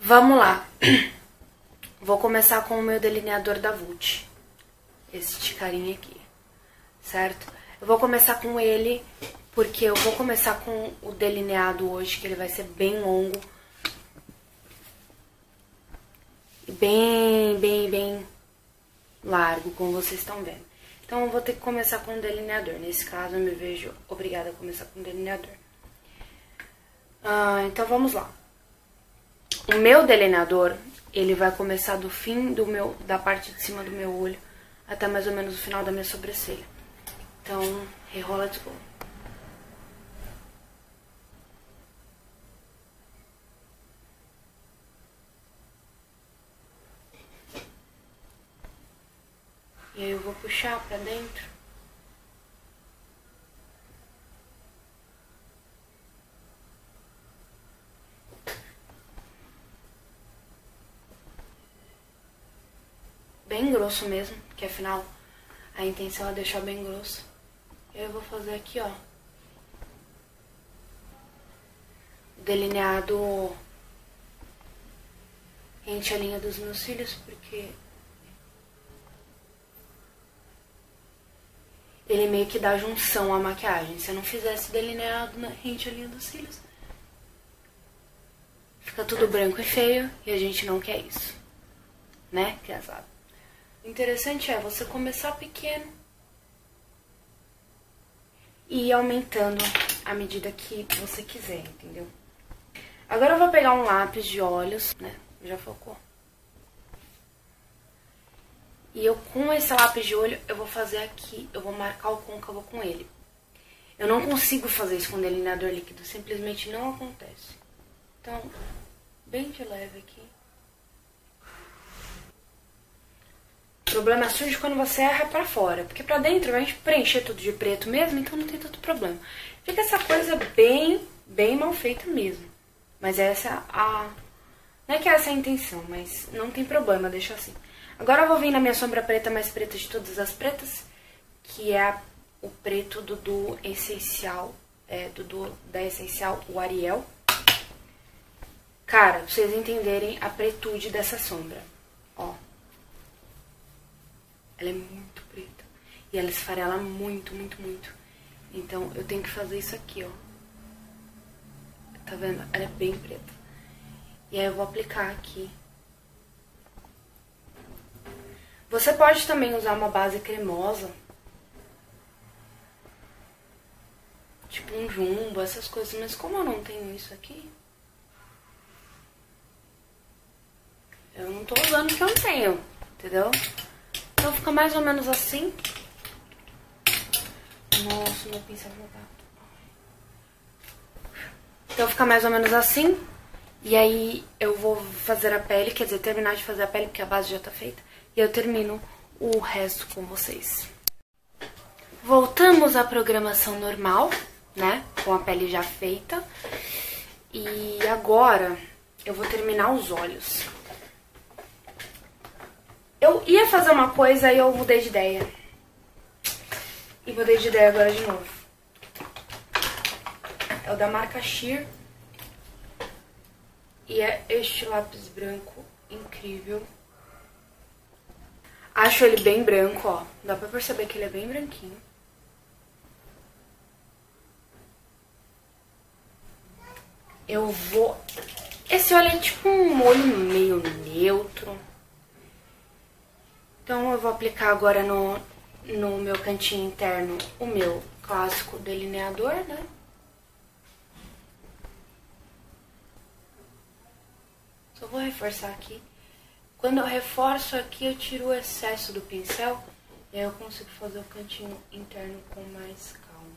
Vamos lá. Vou começar com o meu delineador da Vult. Este carinha aqui, certo? Eu vou começar com ele porque eu vou começar com o delineado hoje, que ele vai ser bem longo. E bem largo, como vocês estão vendo. Então eu vou ter que começar com o delineador. Nesse caso eu me vejo obrigada a começar com o delineador. Então vamos lá. O meu delineador, ele vai começar do fim da parte de cima do meu olho até mais ou menos o final da minha sobrancelha. Então, rerola, let's go. E aí eu vou puxar pra dentro. Bem grosso mesmo, que afinal a intenção é deixar bem grosso. Eu vou fazer aqui, ó, delineado rente a linha dos meus cílios, porque ele meio que dá junção à maquiagem. Se eu não fizesse delineado na rente a linha dos cílios, fica tudo branco e feio, e a gente não quer isso, né, criançada? O interessante é você começar pequeno e ir aumentando à medida que você quiser, entendeu? Agora eu vou pegar um lápis de olhos, né? Já focou. E eu, com esse lápis de olho, eu vou fazer aqui, eu vou marcar o côncavo com ele. Eu não consigo fazer isso com delineador líquido, simplesmente não acontece. Então, bem de leve aqui. O problema surge quando você erra pra fora, porque pra dentro a gente preencher tudo de preto mesmo, então não tem tanto problema. Fica essa coisa bem mal feita mesmo. Mas essa não é que essa é a intenção, mas não tem problema, deixa assim. Agora eu vou vir na minha sombra preta mais preta de todas as pretas, que é o preto do Essencial, da Essencial, o Ariel. Cara, pra vocês entenderem a pretude dessa sombra, ó. Ela é muito preta. E ela esfarela muito. Então, eu tenho que fazer isso aqui, ó. Tá vendo? Ela é bem preta. E aí eu vou aplicar aqui. Você pode também usar uma base cremosa. Tipo um jumbo, essas coisas. Mas como eu não tenho isso aqui, eu não tô usando o que eu não tenho, entendeu? Então fica mais ou menos assim. Nossa, meu pincel jogado. Então fica mais ou menos assim. E aí eu vou fazer a pele, quer dizer, terminar de fazer a pele, porque a base já tá feita. E eu termino o resto com vocês. Voltamos à programação normal, né? Com a pele já feita. E agora eu vou terminar os olhos. Eu ia fazer uma coisa e eu mudei de ideia. E mudei de ideia agora de novo. É o da marca Sheer. E é este lápis branco incrível. Acho ele bem branco, ó. Dá pra perceber que ele é bem branquinho. Eu vou... Esse olho é tipo um olho meio neutro. Então eu vou aplicar agora no meu cantinho interno o meu clássico delineador, né? Só vou reforçar aqui. Quando eu reforço aqui, eu tiro o excesso do pincel e aí eu consigo fazer o cantinho interno com mais calma.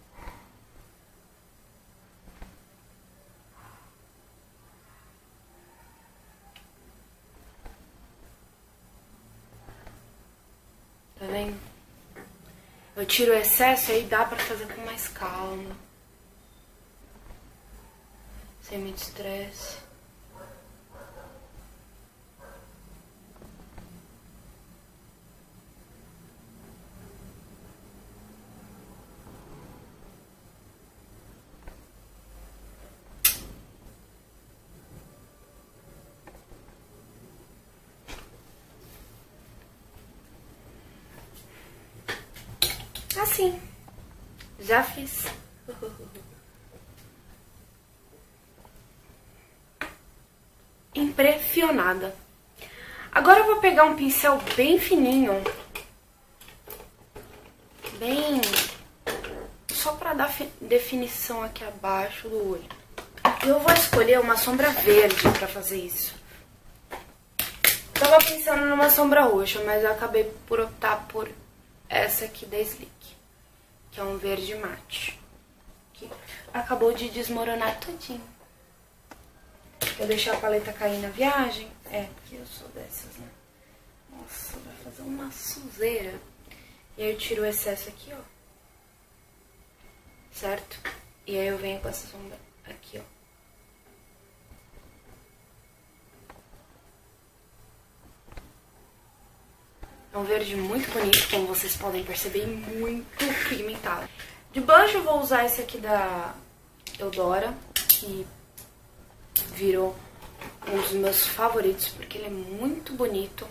Tá vendo? Eu tiro o excesso e aí dá pra fazer com mais calma. Sem muito estresse. assim. Já fiz. Impressionada. Agora eu vou pegar um pincel bem fininho. Bem... só pra dar definição aqui abaixo do olho. Eu vou escolher uma sombra verde pra fazer isso. Tava pensando numa sombra roxa, mas eu acabei por optar por essa aqui da Sleek, que é um verde mate, que acabou de desmoronar todinho. Eu deixei a paleta cair na viagem, porque eu sou dessas, né? Nossa, vai fazer uma sujeira. E aí eu tiro o excesso aqui, ó. Certo? E aí eu venho com essa sombra aqui, ó. É um verde muito bonito, como vocês podem perceber, muito pigmentado. De blush eu vou usar esse aqui da Eudora, que virou um dos meus favoritos, porque ele é muito bonito.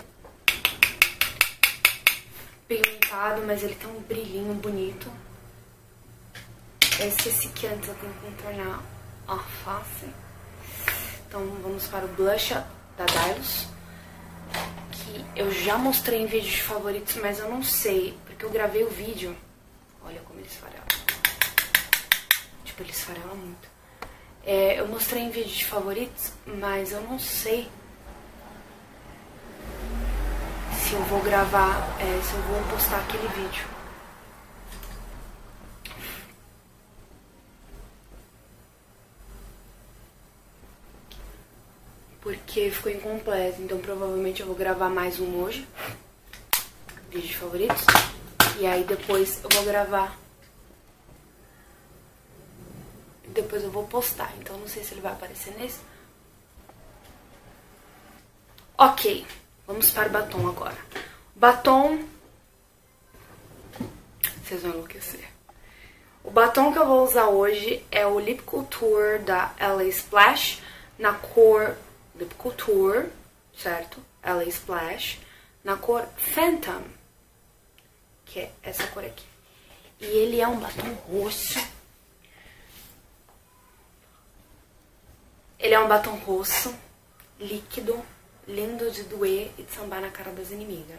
Pigmentado, mas ele tem um brilhinho bonito. Eu esqueci que antes eu tenho que contornar a face. Então vamos para o blush da Dylos, que eu já mostrei em vídeos de favoritos, mas eu não sei, porque eu gravei o vídeo. Olha como ele esfarela. Tipo, ele esfarela muito. Eu mostrei em vídeo de favoritos, mas eu não sei se eu vou gravar, se eu vou postar aquele vídeo. Porque ficou incompleto, então provavelmente eu vou gravar mais um hoje, vídeo de favoritos, e aí depois eu vou gravar, depois eu vou postar, então não sei se ele vai aparecer nesse. Ok, vamos para o batom agora. Batom, vocês vão enlouquecer. O batom que eu vou usar hoje é o Lip Couture da LA Splash, na cor Lip Couture, certo? LA Splash, na cor Phantom, que é essa cor aqui. E ele é um batom roxo. Ele é um batom roxo, líquido, lindo de doer e de sambar na cara das inimigas.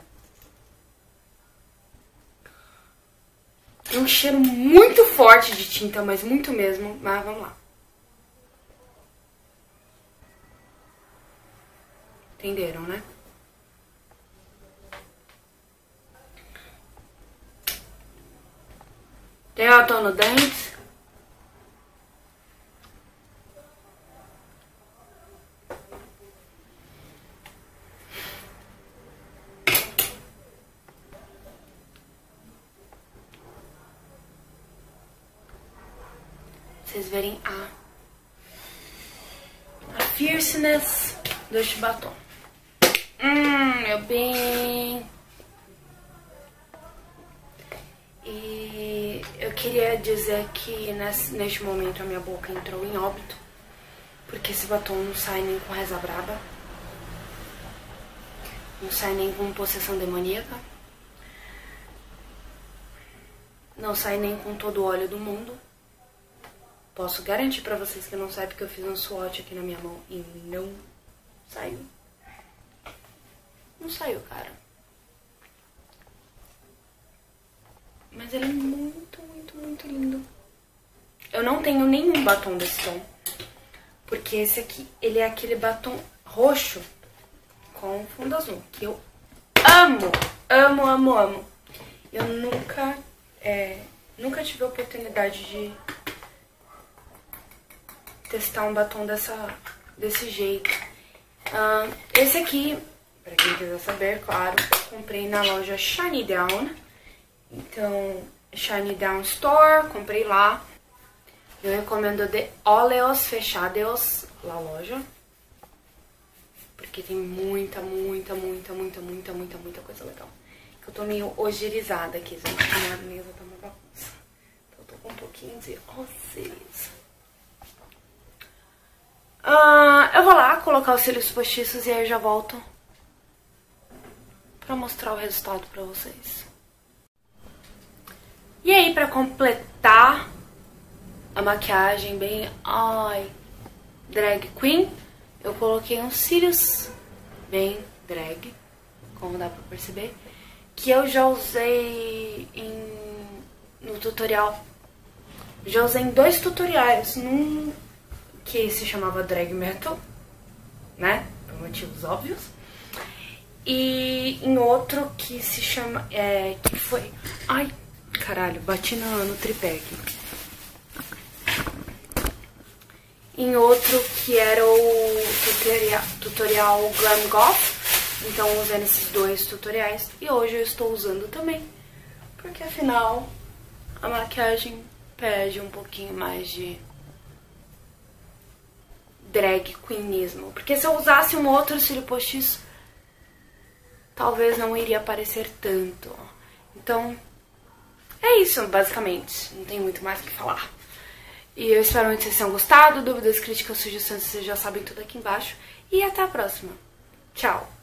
Tem um cheiro muito forte de tinta, mas muito mesmo. Mas vamos lá. Entenderam, né? Tem batom no dente. Vocês verem a fierceness deste batom. Meu bem. E eu queria dizer que neste momento a minha boca entrou em óbito, porque esse batom não sai nem com reza braba, não sai nem com possessão demoníaca, não sai nem com todo o óleo do mundo. Posso garantir pra vocês que não sai, porque eu fiz um swatch aqui na minha mão e não saiu. Não saiu, cara. Mas ele é muito, muito, muito lindo. Eu não tenho nenhum batom desse tom, porque esse aqui, ele é aquele batom roxo com fundo azul, que eu amo, amo, amo, amo. Eu nunca tive a oportunidade de testar um batom desse jeito. Esse aqui, pra quem quiser saber, claro, eu comprei na loja Shiny Down. Então, Shiny Down Store, comprei lá. Eu recomendo de óleos fechados na loja, porque tem muita, muita, muita, muita, muita, muita, muita coisa legal. Eu tô meio ogirizada aqui, gente. Minha mesa tá uma bagunça. Então eu tô com um pouquinho de oceiros. Eu vou lá colocar os cílios postiços e aí eu já volto pra mostrar o resultado pra vocês. E aí, pra completar a maquiagem bem, drag queen, eu coloquei uns cílios bem drag, como dá pra perceber, que eu já usei no tutorial. Já usei em 2 tutoriais, num que se chamava Drag Metal, né, por motivos óbvios, e em outro que se chama, que foi, ai, caralho, bati no tripé aqui. Em outro que era o tutorial Glam Goth, então eu usei nesses 2 tutoriais, e hoje eu estou usando também, porque afinal a maquiagem pede um pouquinho mais de drag queenismo. Porque se eu usasse um outro cílio postiço, talvez não iria aparecer tanto. Então, é isso, basicamente. Não tem muito mais o que falar. E eu espero muito que vocês tenham gostado. Dúvidas, críticas, sugestões, vocês já sabem tudo aqui embaixo. E até a próxima. Tchau!